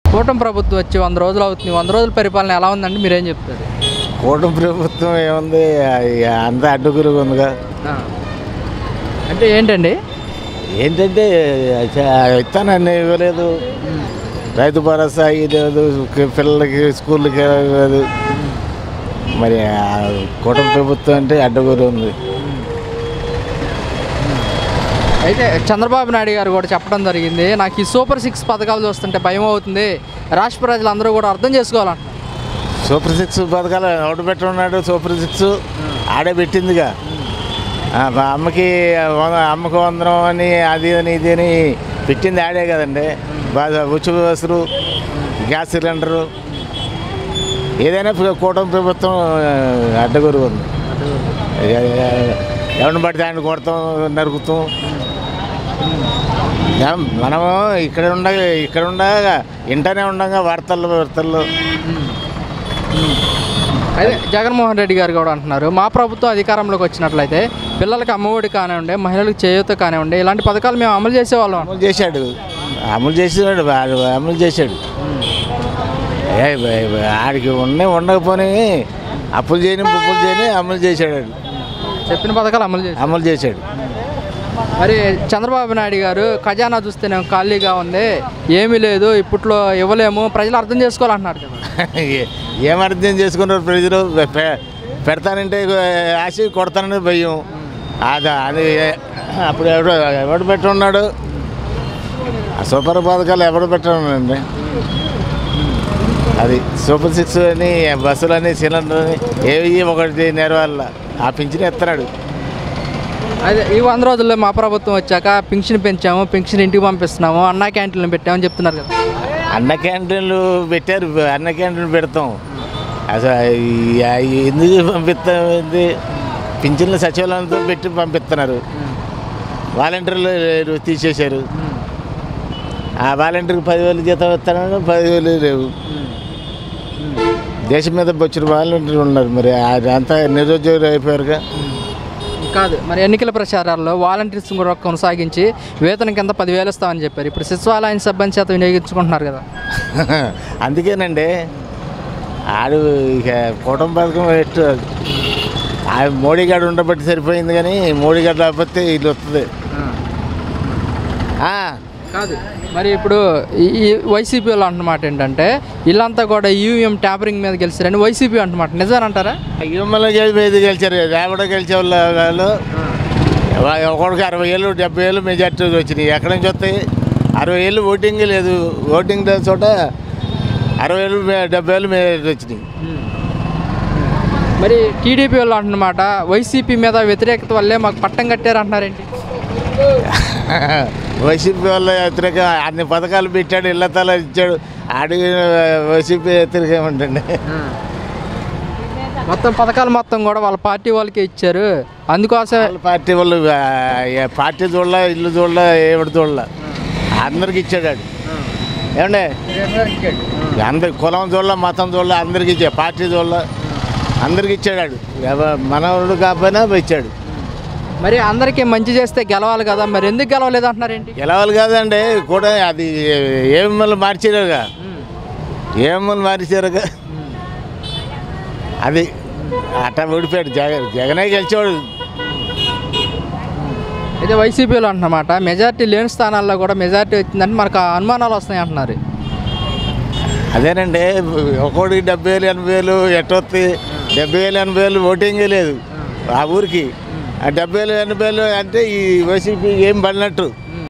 కూటమి ప్రభుత్వం వచ్చి 100 రోజులు అవుతుంది. 100 రోజుల పరిపాలన ఎలా ఉందంటే మీరేం చెప్తారు? కూటమి ప్రభుత్వం ఏముంది, అంతా అడ్డుగురుగా ఉందిగా. అంటే ఏంటండి? ఏంటంటే ఇస్తానని ఇవ్వలేదు, రైతు భరోసా ఇవ్వలేదు, పిల్లలకి స్కూళ్ళకి ఇవ్వలేదు. మరి కూటమి ప్రభుత్వం అంటే అడ్డుగురు ఉంది. అయితే చంద్రబాబు నాయుడు గారు కూడా చెప్పడం జరిగింది, నాకు ఈ సూపర్ 6 పథకాలు చూస్తుంటే భయం అవుతుంది, రాష్ట్ర ప్రజలందరూ కూడా అర్థం చేసుకోవాలంట. సూపర్ 6 పథకాలు ఒకటి పెట్టున్నాడు. సూపర్ 6 ఆడే పెట్టిందిగా. అమ్మకి 100 అని అది అని ఇది అని పెట్టింది ఆడే కదండి. బాగా ఉచిత బస్సులు, గ్యాస్ సిలిండరు, ఏదైనా కూటమి ప్రభుత్వం అడ్డగొరుగు ఉంది. ఎవరిని పడితే ఆయన కొడతాం, నరుకుతాం. మనము ఇక్కడ ఉండగా ఇంటనే ఉండగా వార్తల్లో. అదే జగన్మోహన్ రెడ్డి గారు కూడా అంటున్నారు, మా ప్రభుత్వం అధికారంలోకి వచ్చినట్లయితే పిల్లలకి అమ్మఒడి కానివ్వండి, మహిళలకు చేయూత కానివ్వండి, ఇలాంటి పథకాలు మేము అమలు చేసేవాళ్ళం. అమలు చేశాడు. ఆడికి ఉండకపోని అప్పులు చేయని అమలు చేశాడు. చెప్పిన పథకాలు అమలు చేశాడు. మరి చంద్రబాబు నాయుడు గారు ఖజానా చూస్తేనే ఖాళీగా ఉంది, ఏమీ లేదు, ఇప్పట్లో ఇవ్వలేము, ప్రజలు అర్థం చేసుకోవాలంటున్నారు కదా. ఏం అర్థం చేసుకున్నారు ప్రజలు? పెడతానంటే ఆశ, కొడతానంటే భయం. అది అప్పుడు ఎవడు పెట్టున్నాడు? సూపర్ పథకాలు ఎవడు పెట్టండి. అది సూపర్ 6 అని, బస్సులని, సిలిండర్ అని ఏవి ఒకటి నెరవేర్ల. ఆ పింఛన్ ఎత్తనాడు. అదే ఈ 100 రోజుల్లో మా ప్రభుత్వం వచ్చాక పింఛన్ పెంచాము, పింఛన్ ఇంటికి పంపిస్తున్నాము, అన్నా క్యాంటీన్లు పెట్టామని చెప్తున్నారు కదా. అన్న క్యాంటీన్లు పెట్టారు, అన్న క్యాంటీన్లు పెడతాం. అసలు ఎందుకు పంపిస్తాం? పింఛన్లు సచివాలయంతో పెట్టి పంపిస్తున్నారు. వాలంటీర్లు తీసేశారు. ఆ వాలంటీర్కి 10,000 జీతం ఇస్తానని 10,000 లేవు. దేశం మీద బొచ్చిన వాలంటీర్లు ఉన్నారు. మరి అంతా నిరుద్యోగులు అయిపోయారుగా. కాదు, మరి ఎన్నికల ప్రచారాల్లో వాలంటీర్స్ కూడా కొనసాగించి వేతనం కింద 10,000 ఇస్తామని చెప్పారు. ఇప్పుడు సచివాలయం సిబ్బంది చేత వినియోగించుకుంటున్నారు కదా. అందుకేనండి ఆడు ఇక కూటమి పథకం పెట్టు. మోడీ గారు ఉండబట్టి సరిపోయింది, కానీ మోడీ గారు లేకపోతే ఇది వస్తుంది. కాదు, మరి ఇప్పుడు ఈ వైసీపీ వాళ్ళు అంటున్నమాట ఏంటంటే వీళ్ళంతా కూడా ఈవీఎం ట్యాపరింగ్ మీద గెలిచారని వైసీపీ అంటున్నమాట, నిజానంటారా? ఈవీఎంలో గెలిచారు. రేపడ గెలిచే వాళ్ళు ఒకడికి 60,000 70,000 మెజార్టీ వచ్చినాయి. ఎక్కడి నుంచి వస్తాయి? 60,000 ఓటింగ్ లేదు. ఓటింగ్ లేని చోట 60,000 70,000 మెజార్టీ వచ్చినాయి. మరి టీడీపీ వాళ్ళు అంటున్నమాట వైసీపీ మీద వ్యతిరేకత వల్లే మాకు పట్టం కట్టారు అంటున్నారేంటి? వైసీపీ వాళ్ళ వ్యతిరేక అన్ని పథకాలు పెట్టాడు, ఇళ్ల తల ఇచ్చాడు. అడిగి వైసీపీ వ్యతిరేకం ఉంటుంది. మొత్తం పథకాలు మొత్తం కూడా వాళ్ళ పార్టీ వాళ్ళకే ఇచ్చారు. అందుకోసం పార్టీ వాళ్ళు పార్టీ చూడాల, ఇల్లు చూడాల, ఏమిటి చూడాల, అందరికి ఇచ్చాడు. ఏమండే అందరి కులం చూడాల, మతం చూడాల, అందరికి ఇచ్చాడు. పార్టీ చూడాల, అందరికి ఇచ్చాడు. మనవుడు కాకపోయినా ఇచ్చాడు. మరి అందరికీ మంచి చేస్తే గెలవాలి కదా, మరి ఎందుకు గెలవలేదు అంటున్నారేంటి? గెలవాలి కాదండి కూడా, అది ఏమన్నా మార్చారుగా, ఏమన్నా మార్చారుగా. అది అట్లా ఓడిపోయాడు. జగనే గెలిచేవాడు. అయితే వైసీపీలో అంటున్నమాట మెజార్టీ లేని స్థానాల్లో కూడా మెజార్టీ వచ్చిందంటే మనకు అనుమానాలు వస్తాయి అంటున్నారు. అదేనండి, ఒక్కోడికి 70,000 80,000 ఎట్టొత్తి. 70,000 80,000 ఓటింగే లేదు ఆ ఊరికి. 70,000 80,000 అంటే ఈ వైసీపీ ఏం పడినట్టు.